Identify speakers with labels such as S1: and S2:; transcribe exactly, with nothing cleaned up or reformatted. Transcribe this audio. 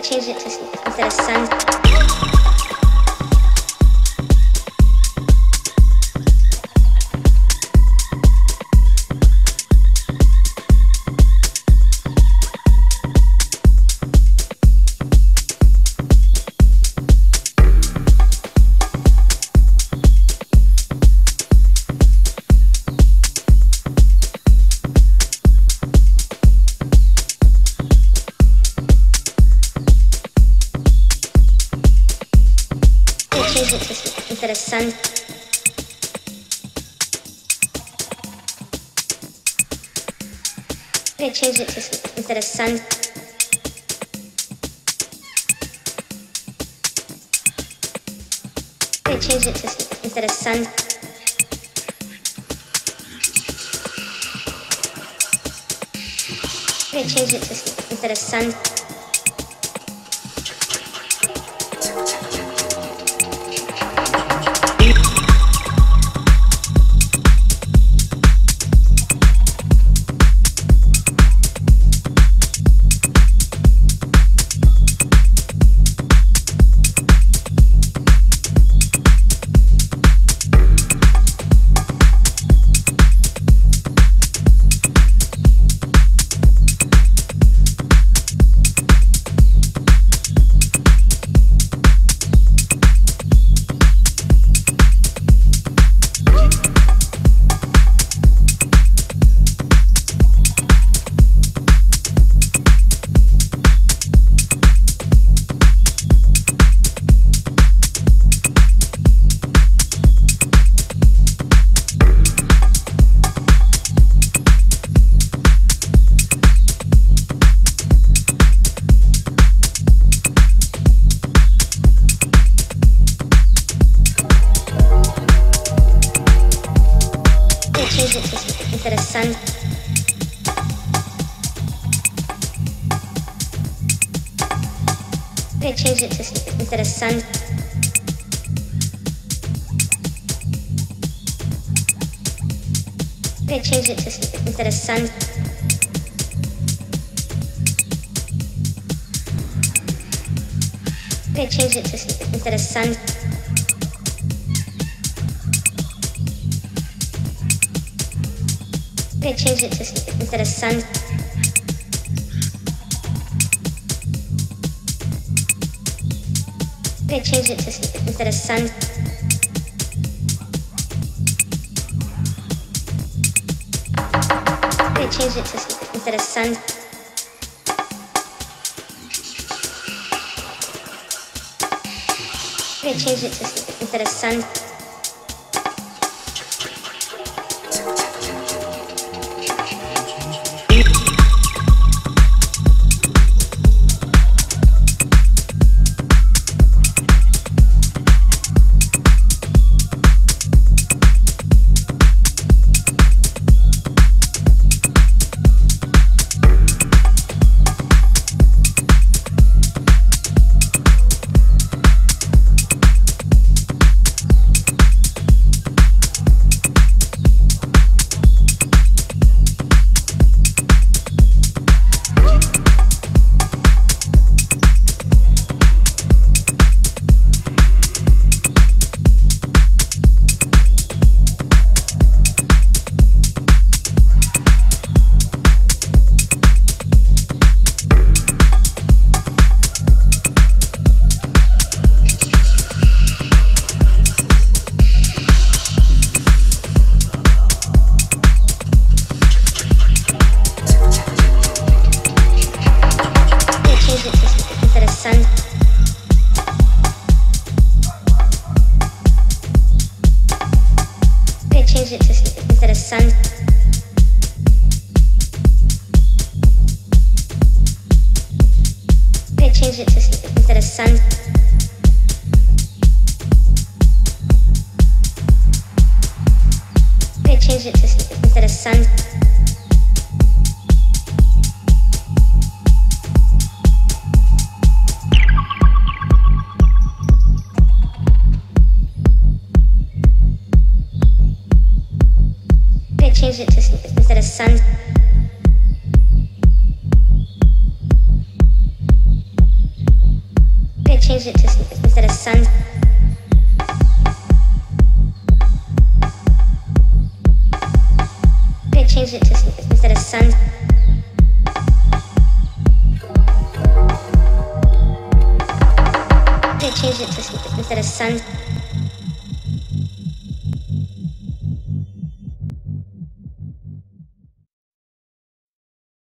S1: change it to instead of sun. Instead of sun. I'm gonna change it to instead of sun. I'm gonna change it to instead of sun. I'm gonna change it to instead of sun. Instead of sun. I'm gonna change it to instead of sun. I'm gonna change it to instead of sun. I'm gonna change it to instead of sun. I'm gonna change it to instead of sun. I'm gonna change it to instead of sun. I'm gonna change it to instead of sun. I'm gonna change it to instead of sun. Change it to instead of sun. changed it to instead of sun. I changed it to instead of sun. I changed it to instead of sun.